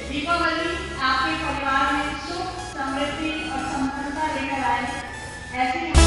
दीपावली आपके परिवार में सुख, समृद्धि और संपन्नता लेकर आए, ऐसी